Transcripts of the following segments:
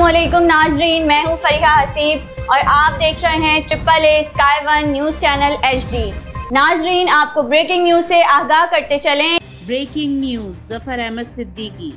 अस्सलामुअलैकुम नाजरीन, मैं हूँ फरीहा हसीब और आप देख रहे हैं AAA Sky One news channel HD। नाजरीन, आपको ब्रेकिंग न्यूज़ से आगाह करते चलें। Breaking news, Zafar Ahmed Siddiqui.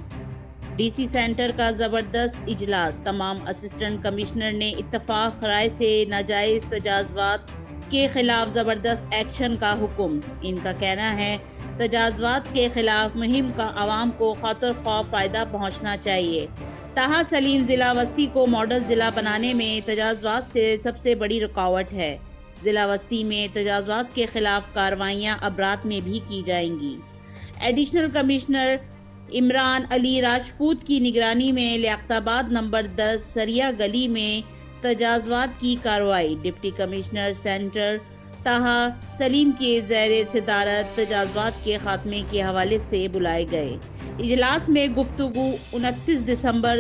DC centre का ज़बरदस्त इजलास, तमाम असिस्टेंट कमिश्नर ने इत्तफाक राय से नाजायज़ तजाज़ुवात के खिलाफ ज़बरदस्त एक्शन का हुक्म। इनका कहना है तजाज़ुवात के खिलाफ मुहिम का आवाम को खातिर ख्वाह फ़ायदा पहुँचना चाहिए। ताहा सलीम ज़िला वस्ती को मॉडल ज़िला बनाने में तजाज़ुवात से सबसे बड़ी रुकावट है। ज़िला वस्ती में तजाज़ुवात के खिलाफ कार्रवाइयाँ अब रात में भी की जाएंगी। एडिशनल कमिश्नर इमरान अली राजपूत की निगरानी में लियाकताबाद नंबर 10 सरिया गली में तजाज़ुवात की कार्रवाई। डिप्टी कमिश्नर सेंटर ताहा सलीम के ज़ेर सदारत तजाज़ुवात के खात्मे के हवाले से बुलाए गए। इजलास में गुफ्तगू 29 दिसंबर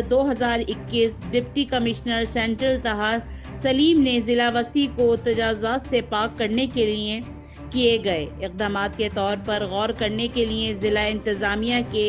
2021 डिप्टी कमिश्नर सेंट्रल ताहा सलीम ने ज़िला वस्ती को तजाज़ुवात से पाक करने के लिए किए गए इक़दामात के तौर पर गौर करने के लिए ज़िला इंतज़ामिया के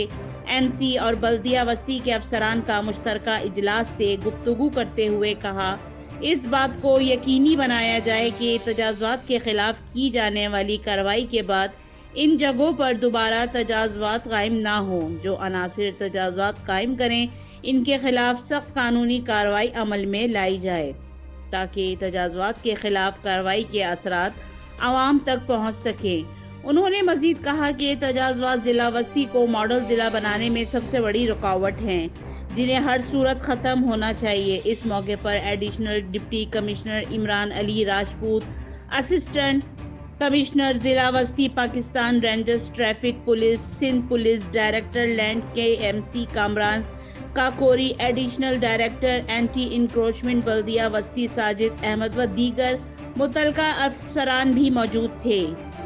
MC और बल्दिया वस्ती के अफसरान का मुश्तरका इजलास से गुफ्तगू करते हुए कहा, इस बात को यकीनी बनाया जाए कि तजाज़ुवात के खिलाफ की जाने वाली कार्रवाई के बाद इन जगहों पर दोबारा तजाज़ुवात कायम ना हो। जो अनासिर तजाज़ुवात कायम करें, इनके खिलाफ सख्त कानूनी कार्रवाई अमल में लाई जाए ताकि तजाज़ुवात के खिलाफ कार्रवाई के असरात आवाम तक पहुँच सकें। उन्होंने मजीद कहा कि तजाज़ुवात ज़िला वस्ती को मॉडल ज़िला बनाने में सबसे बड़ी रुकावट हैं, जिन्हें हर सूरत ख़त्म होना चाहिए। इस मौके पर additional deputy commissioner Imran Ali Rajput, assistant commissioner ज़िला वस्ती Pakistan rangers traffic police Sindh police, director land के MC Kamran Kakori, additional director anti encroachment Baldia वस्ती साजिद अहमद व दीगर मुतलका अफसरान भी मौजूद थे।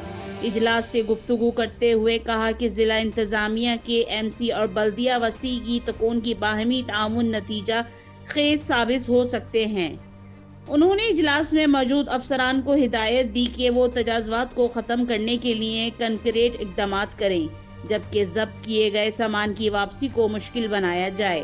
इजलास से गुफ्तगू करते हुए कहा कि ज़िला इंतज़ामिया के MC और बल्दिया वस्ती की तकोन की बाहमी ताउन नतीजा खेज साबित हो सकते हैं। उन्होंने इजलास में मौजूद अफसरान को हिदायत दी कि वो तजाज़ुवात को ख़त्म करने के लिए कंक्रीट इक़दामात करें, जबकि जब्त किए गए सामान की वापसी को मुश्किल बनाया जाए।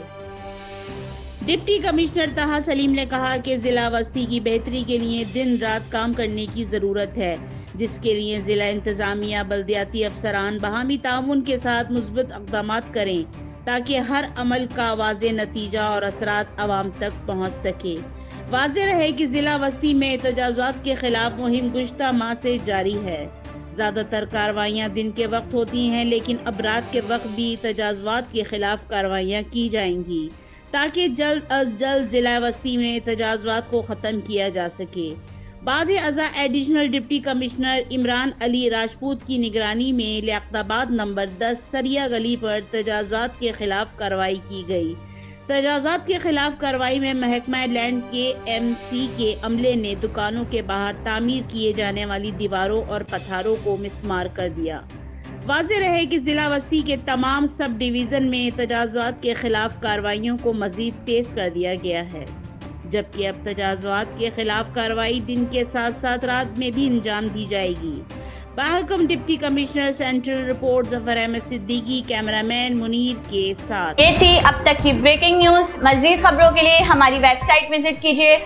डिप्टी कमिश्नर ताहा सलीम ने कहा कि ज़िला वस्ती की बेहतरी के लिए दिन रात काम करने की ज़रूरत है, जिसके लिए ज़िला इंतज़ामिया बल्दियाती अफसरान बाहमी ताउन के साथ मुस्बत इक़दामात करें ताकि हर अमल का वाज़े नतीजा और असरात आवाम तक पहुँच सके। वाज़े रहे कि ज़िला वस्ती में तजाज़ुवात के खिलाफ मुहिम गुज़श्ता माह से जारी है। ज़्यादातर कार्रवाइयाँ दिन के वक्त होती हैं, लेकिन अब रात के वक्त भी तजाज़ुवात के खिलाफ कार्रवाइयाँ की जाएंगी ताकि जल्द अज जल्द ज़िला वस्ती में तजाज़ुवात को ख़त्म किया जा सके। बाद अज़ा additional deputy commissioner Imran Ali Rajput की निगरानी में लियाकताबाद नंबर 10 सरिया गली पर तजाज़ुवात के खिलाफ कार्रवाई की गई। तजाज़ुवात के खिलाफ कार्रवाई में महकमा लैंड के MC के अमले ने दुकानों के बाहर तामीर किए जाने वाली दीवारों और पत्थरों को मिसमार कर दिया। वाज़े रहे कि ज़िला वस्ती के तमाम सब डिवीज़न में तजाज़ुवात के खिलाफ कार्रवाइयों को मज़ीद तेज़ कर दिया गया है, जबकि अब तजाज़ुवात के खिलाफ कार्रवाई दिन के साथ साथ रात में भी अंजाम दी जाएगी। बाहुकम deputy commissioner central report, Zafar Ahmed Siddiqui, cameraman Munir के साथ। ये थी अब तक की ब्रेकिंग न्यूज़। मज़ीद खबरों के लिए हमारी वेबसाइट विजिट कीजिए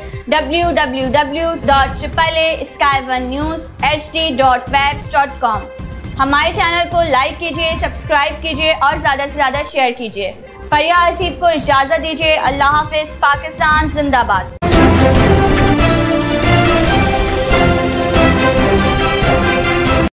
www.AAA-sky1newshd.webs.com। हमारे चैनल को लाइक कीजिए, सब्सक्राइब कीजिए और ज़्यादा से ज़्यादा शेयर कीजिए। फरीहा हसीब को इजाज़त दीजिए। अल्लाह हाफिज़। पाकिस्तान जिंदाबाद।